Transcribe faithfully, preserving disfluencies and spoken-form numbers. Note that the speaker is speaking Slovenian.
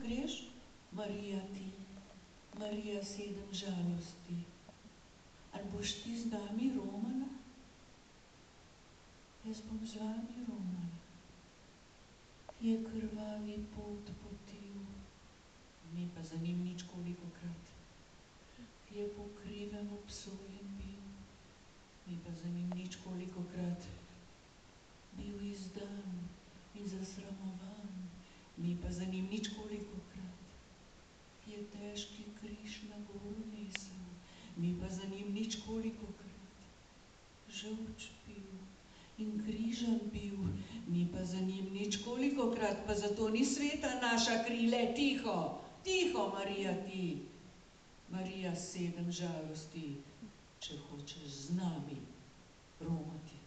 greš, Marija ti, Marija sedem žalosti? Ali boš ti z nami romala? Jaz bom z vami romala. Je krvavi pot potil, me pa za njim nič kolikokrat. Je po krivem obsojen bil, me pa za njim nič kolikokrat. Bil izdan in zasramovan, me pa za njim nič kolikokrat. Je težki križ na goro nesel, me pa za njim nič kolikokrat. Žolč pil in križan bil, me pa za njim nič kolikokrat. Pa zato ni sveta naša kri, le tiho, tiho, Marija ti, Marija sedem žalosti, če hočeš z nami romati.